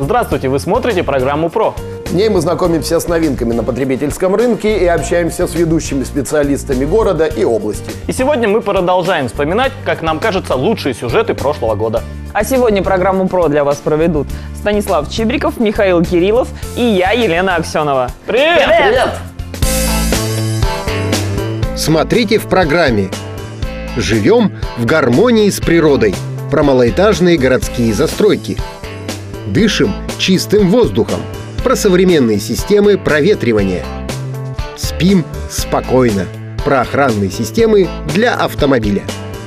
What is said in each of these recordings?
Здравствуйте, вы смотрите программу «Про». В ней мы знакомимся с новинками на потребительском рынке и общаемся с ведущими специалистами города и области. И сегодня мы продолжаем вспоминать, как нам кажется, лучшие сюжеты прошлого года. А сегодня программу «Про» для вас проведут Станислав Чибриков, Михаил Кириллов и я, Елена Аксенова. Привет! Привет! Смотрите в программе «Живем в гармонии с природой» про малоэтажные городские застройки. Дышим чистым воздухом про современные системы проветривания. Спим спокойно про охранные системы для автомобиля.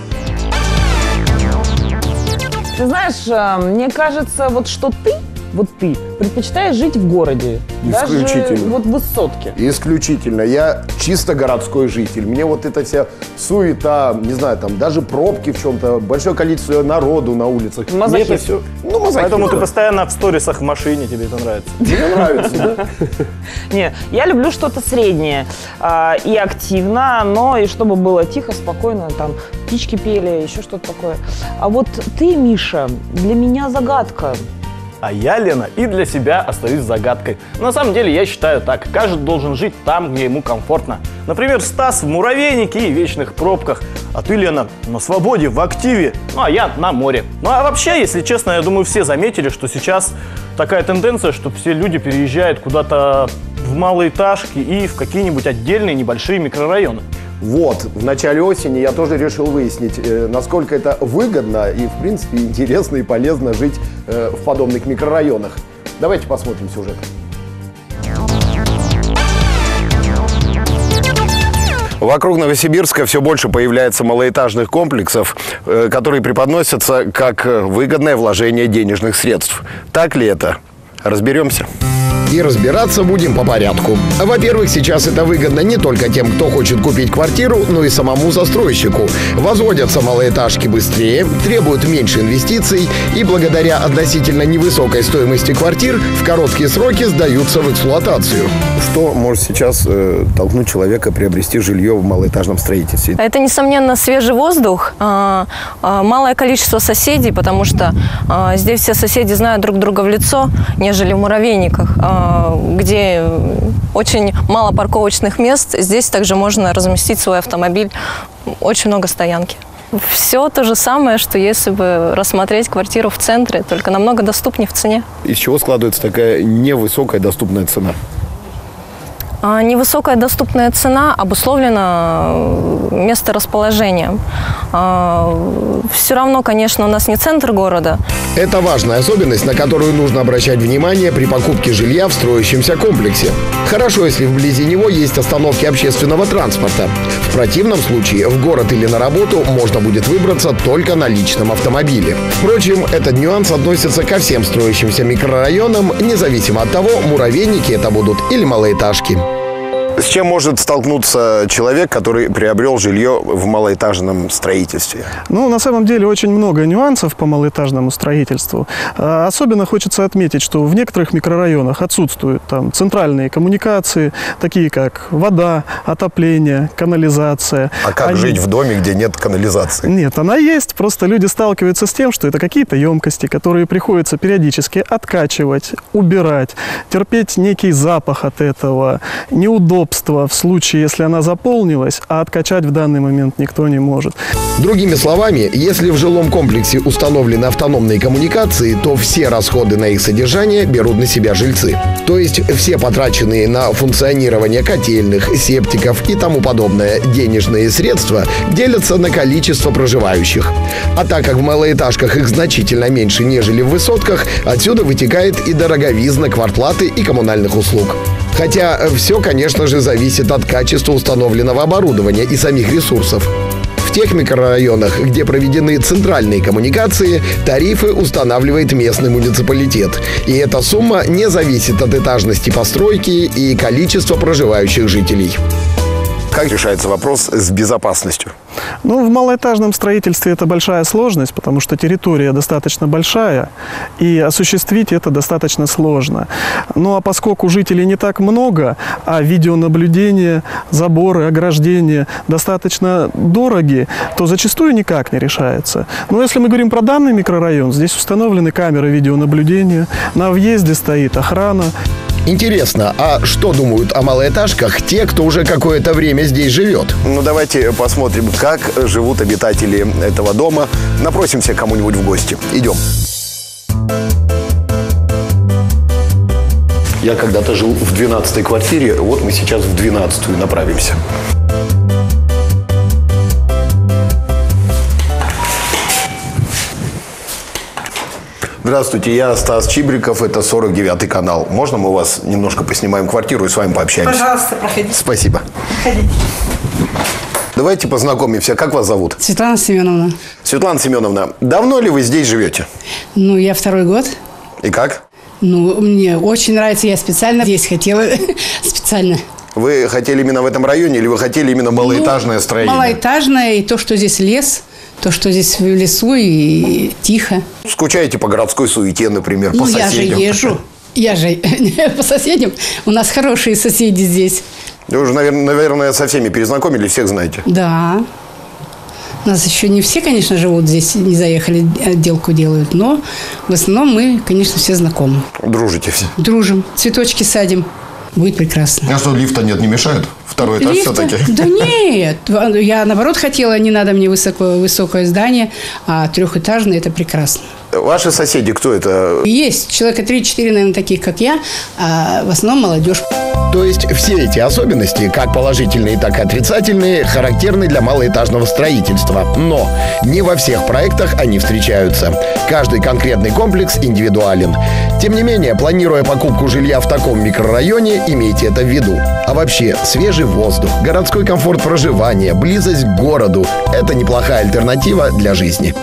Ты знаешь, мне кажется, что ты предпочитаешь жить в городе. Исключительно. Даже в высотке. Исключительно. Я чисто городской житель. Мне вот эта вся суета, не знаю, там даже пробки в чем-то, большое количество народу на улицах. Мазохист. Мне это все... мазохист. Поэтому ты постоянно в сторисах в машине, тебе это нравится. Мне нравится, да? Не, я люблю что-то среднее и активно, но и чтобы было тихо, спокойно, там птички пели, еще что-то такое. А вот ты, Миша, для меня загадка. А я, Лена, и для себя остаюсь загадкой. На самом деле, я считаю так. Каждый должен жить там, где ему комфортно. Например, Стас в муравейнике и вечных пробках. А ты, Лена, на свободе, в активе. Ну, а я на море. Ну, а вообще, если честно, я думаю, все заметили, что сейчас такая тенденция, что все люди переезжают куда-то в малоэтажки и в какие-нибудь отдельные небольшие микрорайоны. Вот, в начале осени я тоже решил выяснить, насколько это выгодно и, в принципе, интересно и полезно жить в подобных микрорайонах. Давайте посмотрим сюжет. Вокруг Новосибирска все больше появляется малоэтажных комплексов, которые преподносятся как выгодное вложение денежных средств. Так ли это? Разберемся. И разбираться будем по порядку. Во-первых, сейчас это выгодно не только тем, кто хочет купить квартиру, но и самому застройщику. Возводятся малоэтажки быстрее, требуют меньше инвестиций и благодаря относительно невысокой стоимости квартир в короткие сроки сдаются в эксплуатацию. Что может сейчас толкнуть человека приобрести жилье в малоэтажном строительстве? Это, несомненно, свежий воздух, малое количество соседей, потому что здесь все соседи знают друг друга в лицо, нежели в муравейниках, где очень мало парковочных мест. Здесь также можно разместить свой автомобиль. Очень много стоянки. Все то же самое, что если бы рассмотреть квартиру в центре, только намного доступнее в цене. Из чего складывается такая невысокая доступная цена? Невысокая доступная цена обусловлена месторасположением. Все равно, конечно, у нас не центр города. Это важная особенность, на которую нужно обращать внимание при покупке жилья в строящемся комплексе. Хорошо, если вблизи него есть остановки общественного транспорта. В противном случае в город или на работу можно будет выбраться только на личном автомобиле. Впрочем, этот нюанс относится ко всем строящимся микрорайонам, независимо от того, муравейники это будут или малоэтажки. С чем может столкнуться человек, который приобрел жилье в малоэтажном строительстве? Ну, на самом деле, очень много нюансов по малоэтажному строительству. Особенно хочется отметить, что в некоторых микрорайонах отсутствуют там центральные коммуникации, такие как вода, отопление, канализация. А как жить в доме, где нет канализации? Нет, она есть, просто люди сталкиваются с тем, что это какие-то емкости, которые приходится периодически откачивать, убирать, терпеть некий запах от этого, неудобство в случае, если она заполнилась, а откачать в данный момент никто не может. Другими словами, если в жилом комплексе установлены автономные коммуникации, то все расходы на их содержание берут на себя жильцы. То есть все потраченные на функционирование котельных, септиков и тому подобное денежные средства делятся на количество проживающих. А так как в малоэтажках их значительно меньше, нежели в высотках, отсюда вытекает и дороговизна квартплаты и коммунальных услуг. Хотя все, конечно же, зависит от качества установленного оборудования и самих ресурсов. В тех микрорайонах, где проведены центральные коммуникации, тарифы устанавливает местный муниципалитет. И эта сумма не зависит от этажности постройки и количества проживающих жителей. Как решается вопрос с безопасностью? Ну, в малоэтажном строительстве это большая сложность, потому что территория достаточно большая, и осуществить это достаточно сложно. Ну, а поскольку жителей не так много, а видеонаблюдение, заборы, ограждения достаточно дороги, то зачастую никак не решается. Но если мы говорим про данный микрорайон, здесь установлены камеры видеонаблюдения, на въезде стоит охрана. Интересно, а что думают о малоэтажках те, кто уже какое-то время здесь живет? Ну, давайте посмотрим, как живут обитатели этого дома. Напросимся к кому-нибудь в гости. Идем. Я когда-то жил в 12-й квартире, вот мы сейчас в 12-ю направимся. Здравствуйте, я Стас Чибриков, это 49-й канал. Можно мы у вас немножко поснимаем квартиру и с вами пообщаемся? Пожалуйста, проходите. Спасибо. Проходите. Давайте познакомимся. Как вас зовут? Светлана Семеновна. Светлана Семеновна, давно ли вы здесь живете? Ну, я 2-й год. И как? Ну, мне очень нравится. Я специально здесь хотела. Специально. Вы хотели именно в этом районе или вы хотели именно малоэтажное строение? Малоэтажное, и то, что здесь лес, то, что здесь в лесу и тихо. Скучаете по городской суете, например, по соседям? Я же езжу. Я же по соседям. У нас хорошие соседи здесь. Вы уже, наверное, со всеми перезнакомились, всех знаете. Да. У нас еще не все, конечно, живут здесь, не заехали, отделку делают. Но в основном мы, конечно, все знакомы. Дружите все? Дружим. Цветочки садим. Будет прекрасно. А что, лифта нет, не мешает? Второй этаж все-таки? Да нет. Я, наоборот, хотела, не надо мне высокое здание, а 3-этажное – это прекрасно. Ваши соседи кто это? Есть. Человека 3-4, наверное, таких, как я, а в основном молодежь. То есть все эти особенности, как положительные, так и отрицательные, характерны для малоэтажного строительства. Но не во всех проектах они встречаются. Каждый конкретный комплекс индивидуален. Тем не менее, планируя покупку жилья в таком микрорайоне, имейте это в виду. А вообще, свежий воздух, городской комфорт проживания, близость к городу – это неплохая альтернатива для жизни.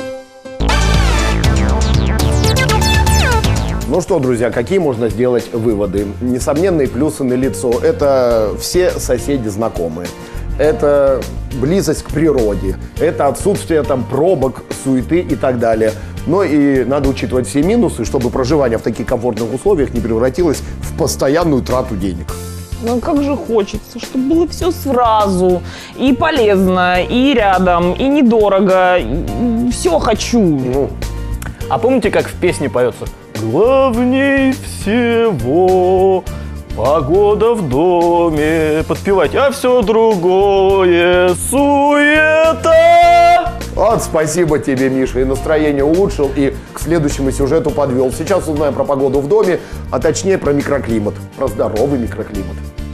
Ну что, друзья, какие можно сделать выводы? Несомненные плюсы налицо. Это все соседи знакомые. Это близость к природе. Это отсутствие там пробок, суеты и так далее. Но и надо учитывать все минусы, чтобы проживание в таких комфортных условиях не превратилось в постоянную трату денег. Ну как же хочется, чтобы было все сразу. И полезно, и рядом, и недорого. Все хочу. Ну, а помните, как в песне поется? Главней всего погода в доме. Подпевайте, а все другое суета. Вот, спасибо тебе, Миша, и настроение улучшил, и к следующему сюжету подвел. Сейчас узнаем про погоду в доме, а точнее про микроклимат, про здоровый микроклимат.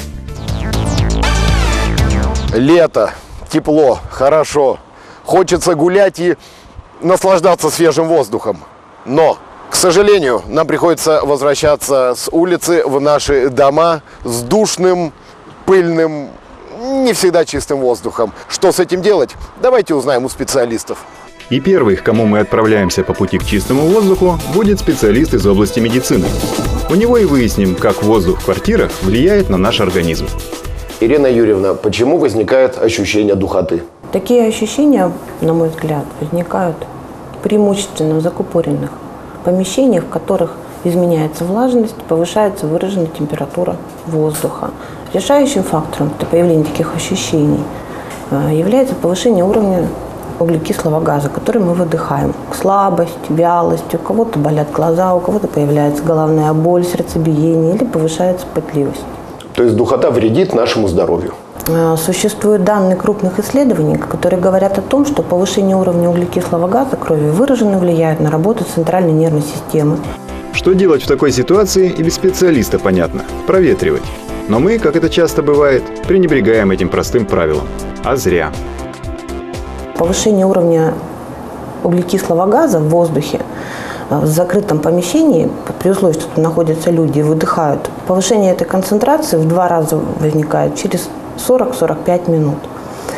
Лето, тепло, хорошо. Хочется гулять и наслаждаться свежим воздухом. Но, к сожалению, нам приходится возвращаться с улицы в наши дома с душным, пыльным, не всегда чистым воздухом. Что с этим делать? Давайте узнаем у специалистов. И первый, к кому мы отправляемся по пути к чистому воздуху, будет специалист из области медицины. У него и выясним, как воздух в квартирах влияет на наш организм. Ирина Юрьевна, почему возникает ощущение духоты? Такие ощущения, на мой взгляд, возникают преимущественно в закупоренных помещениях, в которых изменяется влажность, повышается выраженная температура воздуха. Решающим фактором для появления таких ощущений является повышение уровня углекислого газа, который мы выдыхаем. Слабость, вялость, у кого-то болят глаза, у кого-то появляется головная боль, сердцебиение или повышается потливость. То есть духота вредит нашему здоровью? Существуют данные крупных исследований, которые говорят о том, что повышение уровня углекислого газа крови выраженно влияет на работу центральной нервной системы. Что делать в такой ситуации, и без специалиста понятно – проветривать. Но мы, как это часто бывает, пренебрегаем этим простым правилом. А зря. Повышение уровня углекислого газа в воздухе в закрытом помещении, при условии, что там находятся люди и выдыхают, повышение этой концентрации в 2 раза возникает через 40-45 минут.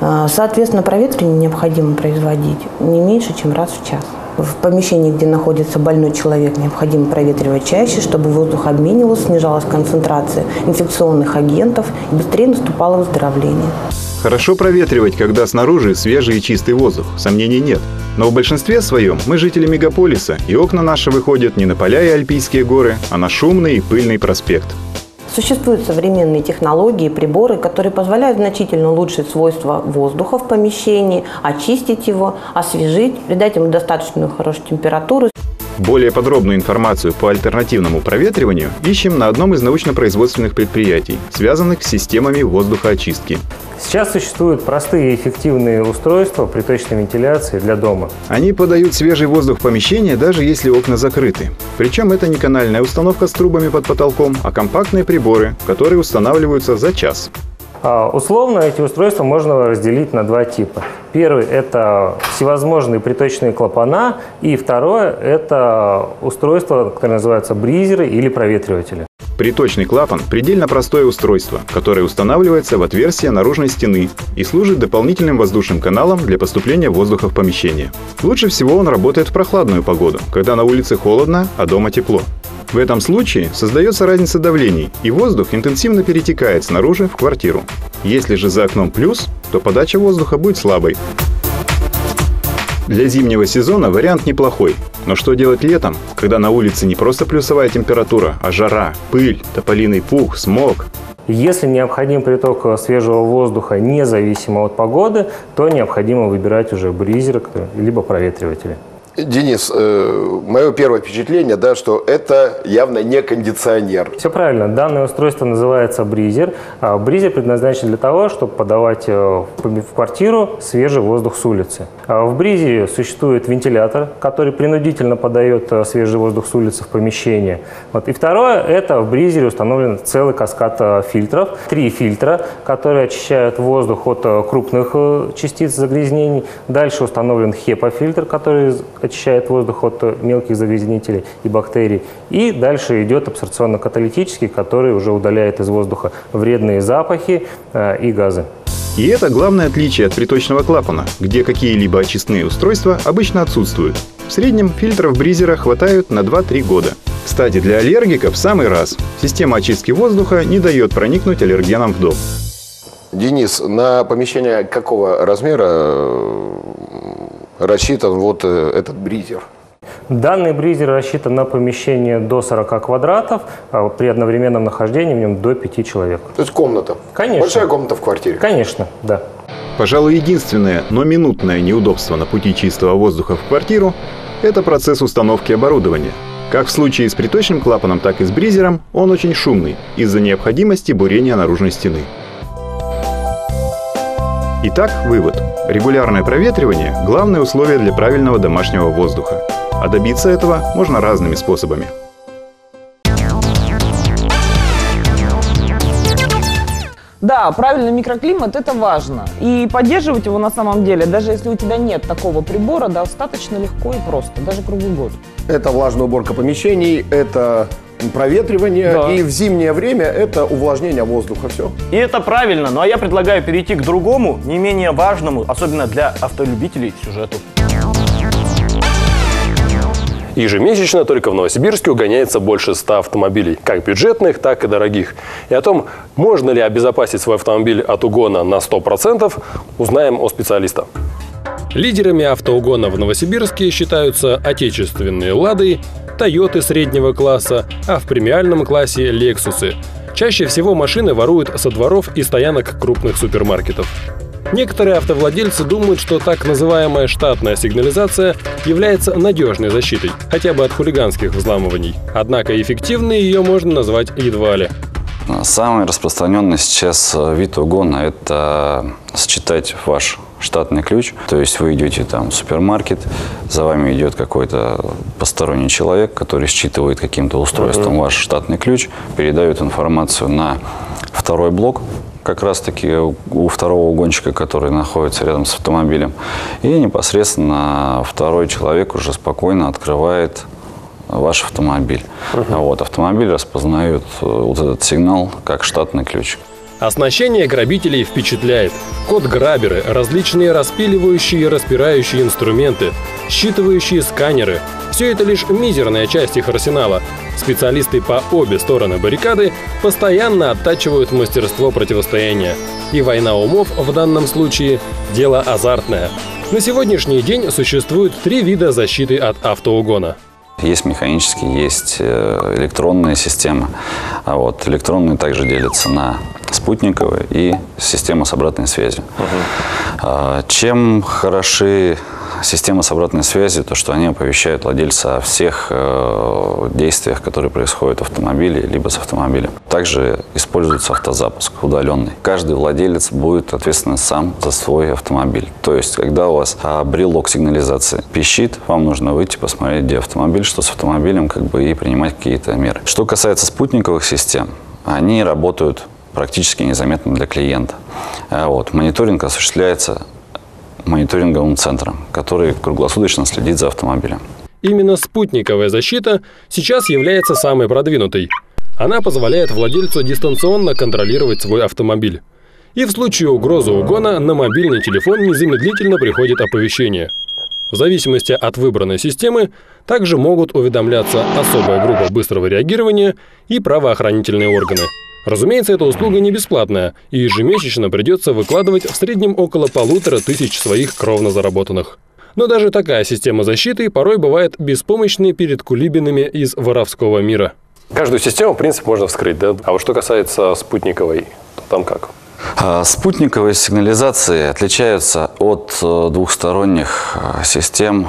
Соответственно, проветривание необходимо производить не меньше, чем раз в час. В помещении, где находится больной человек, необходимо проветривать чаще, чтобы воздух обменивался, снижалась концентрация инфекционных агентов и быстрее наступало выздоровление. Хорошо проветривать, когда снаружи свежий и чистый воздух, сомнений нет. Но в большинстве своем мы жители мегаполиса, и окна наши выходят не на поля и альпийские горы, а на шумный и пыльный проспект. Существуют современные технологии, приборы, которые позволяют значительно улучшить свойства воздуха в помещении, очистить его, освежить, придать ему достаточную хорошую температуру. Более подробную информацию по альтернативному проветриванию ищем на одном из научно-производственных предприятий, связанных с системами воздухоочистки. Сейчас существуют простые и эффективные устройства приточной вентиляции для дома. Они подают свежий воздух в помещение, даже если окна закрыты. Причем это не канальная установка с трубами под потолком, а компактные приборы, которые устанавливаются за час. Условно эти устройства можно разделить на два типа. Первый – это всевозможные приточные клапана, и второе – это устройства, которые называются бризеры или проветриватели. Приточный клапан – предельно простое устройство, которое устанавливается в отверстие наружной стены и служит дополнительным воздушным каналом для поступления воздуха в помещение. Лучше всего он работает в прохладную погоду, когда на улице холодно, а дома тепло. В этом случае создается разница давлений, и воздух интенсивно перетекает снаружи в квартиру. Если же за окном плюс, то подача воздуха будет слабой. Для зимнего сезона вариант неплохой. Но что делать летом, когда на улице не просто плюсовая температура, а жара, пыль, тополиный пух, смог? Если необходим приток свежего воздуха независимо от погоды, то необходимо выбирать уже бризеры либо проветриватели. Денис, мое первое впечатление, да, что это явно не кондиционер. Все правильно. Данное устройство называется бризер. Бризер предназначен для того, чтобы подавать в квартиру свежий воздух с улицы. В бризере существует вентилятор, который принудительно подает свежий воздух с улицы в помещение. И второе, это в бризере установлен целый каскад фильтров. 3 фильтра, которые очищают воздух от крупных частиц загрязнений. Дальше установлен HEPA-фильтр, который очищает воздух от мелких загрязнителей и бактерий. И дальше идет абсорбционно-каталитический, который уже удаляет из воздуха вредные запахи и газы. И это главное отличие от приточного клапана, где какие-либо очистные устройства обычно отсутствуют. В среднем фильтров бризера хватает на 2-3 года. Кстати, для аллергиков в самый раз. Система очистки воздуха не дает проникнуть аллергенам в дом. Денис, на помещение какого размера рассчитан вот этот бризер? Данный бризер рассчитан на помещение до 40 квадратов, а при одновременном нахождении в нем до 5 человек. То есть комната? Конечно. Большая комната в квартире? Конечно, да. Пожалуй, единственное, но минутное неудобство на пути чистого воздуха в квартиру – это процесс установки оборудования. Как в случае с приточным клапаном, так и с бризером, он очень шумный из-за необходимости бурения наружной стены. Итак, вывод. Регулярное проветривание – главное условие для правильного домашнего воздуха. А добиться этого можно разными способами. Да, правильный микроклимат – это важно. И поддерживать его на самом деле, даже если у тебя нет такого прибора, достаточно легко и просто, даже круглый год. Это влажная уборка помещений, это проветривание, Да. и в зимнее время это увлажнение воздуха. Все. И это правильно, ну а я предлагаю перейти к другому, не менее важному, особенно для автолюбителей, сюжету. Ежемесячно только в Новосибирске угоняется больше 100 автомобилей, как бюджетных, так и дорогих. И о том, можно ли обезопасить свой автомобиль от угона на 100%, узнаем у специалиста. Лидерами автоугона в Новосибирске считаются отечественные «Лады», «Тойоты» среднего класса, а в премиальном классе «Лексусы». Чаще всего машины воруют со дворов и стоянок крупных супермаркетов. Некоторые автовладельцы думают, что так называемая штатная сигнализация является надежной защитой, хотя бы от хулиганских взламываний. Однако эффективной ее можно назвать едва ли. Самый распространенный сейчас вид угона – это сочетать ваш штатный ключ. То есть вы идете там в супермаркет, за вами идет какой-то посторонний человек, который считывает каким-то устройством ваш штатный ключ, передает информацию на второй блок, как раз-таки у второго угонщика, который находится рядом с автомобилем. И непосредственно второй человек уже спокойно открывает ваш автомобиль. А вот автомобиль распознает вот этот сигнал как штатный ключ. Оснащение грабителей впечатляет. Код-граберы, различные распиливающие и распирающие инструменты, считывающие сканеры – все это лишь мизерная часть их арсенала. Специалисты по обе стороны баррикады постоянно оттачивают мастерство противостояния. И война умов в данном случае – дело азартное. На сегодняшний день существует 3 вида защиты от автоугона. Есть механические, есть электронные системы. А вот электронные также делятся на спутниковые и системы с обратной связью. Чем хороши системы с обратной связью, то что они оповещают владельца о всех действиях, которые происходят в автомобиле, либо с автомобилем. Также используется автозапуск удаленный. Каждый владелец будет ответственен сам за свой автомобиль. То есть, когда у вас брелок сигнализации пищит, вам нужно выйти, посмотреть, где автомобиль, что с автомобилем, и принимать какие-то меры. Что касается спутниковых систем, они работают практически незаметно для клиента. Мониторинг осуществляется мониторинговым центром, который круглосуточно следит за автомобилем. Именно спутниковая защита сейчас является самой продвинутой. Она позволяет владельцу дистанционно контролировать свой автомобиль. И в случае угрозы угона на мобильный телефон незамедлительно приходит оповещение. В зависимости от выбранной системы также могут уведомляться особая группа быстрого реагирования и правоохранительные органы. Разумеется, эта услуга не бесплатная, и ежемесячно придется выкладывать в среднем около 1500 своих кровно заработанных. Но даже такая система защиты порой бывает беспомощной перед кулибинами из воровского мира. Каждую систему, в принципе, можно вскрыть, да? А вот что касается спутниковой, то там как? Спутниковые сигнализации отличаются от двухсторонних систем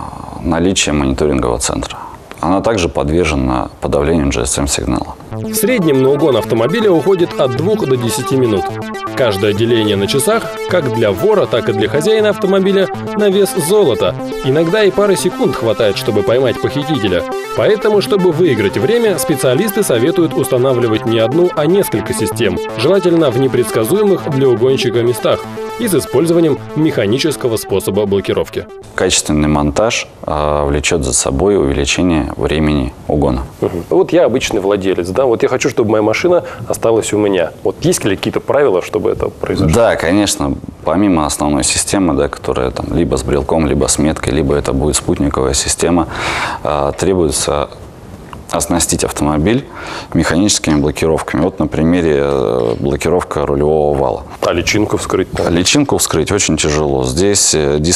наличием мониторингового центра. Она также подвержена подавлению GSM-сигнала. В среднем на угон автомобиля уходит от 2 до 10 минут. Каждое деление на часах, как для вора, так и для хозяина автомобиля, на вес золота. Иногда и пары секунд хватает, чтобы поймать похитителя. Поэтому, чтобы выиграть время, специалисты советуют устанавливать не одну, а несколько систем, желательно в непредсказуемых для угонщика местах и с использованием механического способа блокировки. Качественный монтаж влечет за собой увеличение времени угона. Вот я обычный владелец, да, вот я хочу, чтобы моя машина осталась у меня. Вот есть ли какие-то правила, чтобы это произошло? Да, конечно. Помимо основной системы, да, которая там либо с брелком, либо с меткой, либо это будет спутниковая система, требуется оснастить автомобиль механическими блокировками. Вот на примере блокировка рулевого вала. А личинку вскрыть? Личинку вскрыть очень тяжело. Здесь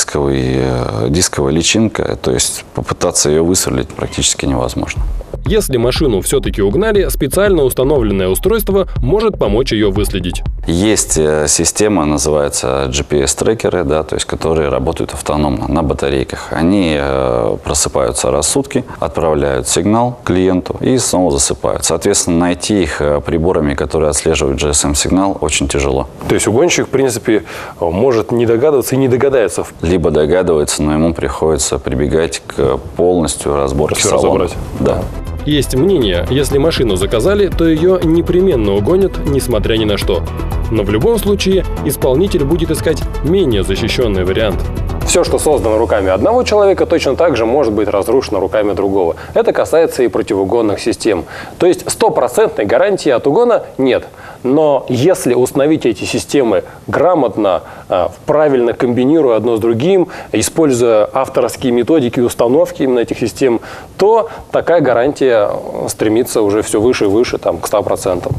дисковая личинка, то есть попытаться ее высверлить практически невозможно. Если машину все-таки угнали, специально установленное устройство может помочь ее выследить. Есть система, называется GPS-трекеры, да, то есть, которые работают автономно на батарейках. Они просыпаются раз в сутки, отправляют сигнал клиенту и снова засыпают. Соответственно, найти их приборами, которые отслеживают GSM-сигнал, очень тяжело. То есть угонщик, в принципе, может не догадываться и не догадается? Либо догадывается, но ему приходится прибегать к полностью разборке салона. Да. Есть мнение, если машину заказали, то ее непременно угонят, несмотря ни на что. Но в любом случае исполнитель будет искать менее защищенный вариант. Все, что создано руками одного человека, точно так же может быть разрушено руками другого. Это касается и противоугонных систем. То есть стопроцентной гарантии от угона нет. Но если установить эти системы грамотно, правильно комбинируя одно с другим, используя авторские методики установки именно этих систем, то такая гарантия стремится уже все выше и выше, к 100%.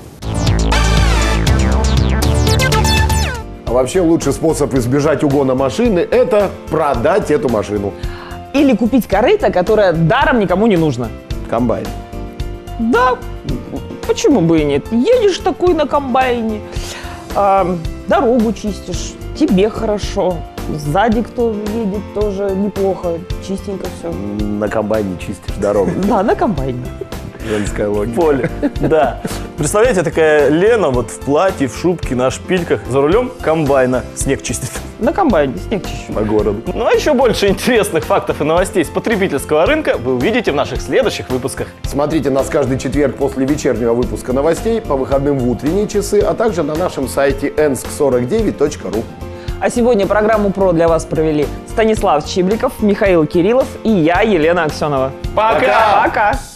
Вообще лучший способ избежать угона машины – это продать эту машину. Или купить корыто, которое даром никому не нужно. Комбайн. Да, почему бы и нет? Едешь такой на комбайне, дорогу чистишь, тебе хорошо. Сзади кто едет, тоже неплохо, чистенько все. На комбайне чистишь дорогу. Да, на комбайне. Женская логика. Поле, да. Представляете, такая Лена вот в платье, в шубке, на шпильках, за рулем комбайна снег чистит. На комбайне снег чищу. По городу. Ну а еще больше интересных фактов и новостей с потребительского рынка вы увидите в наших следующих выпусках. Смотрите нас каждый четверг после вечернего выпуска новостей, по выходным в утренние часы, а также на нашем сайте ensk49.ru. А сегодня программу «Про» для вас провели Станислав Чибликов, Михаил Кириллов и я, Елена Аксенова. Пока! Пока!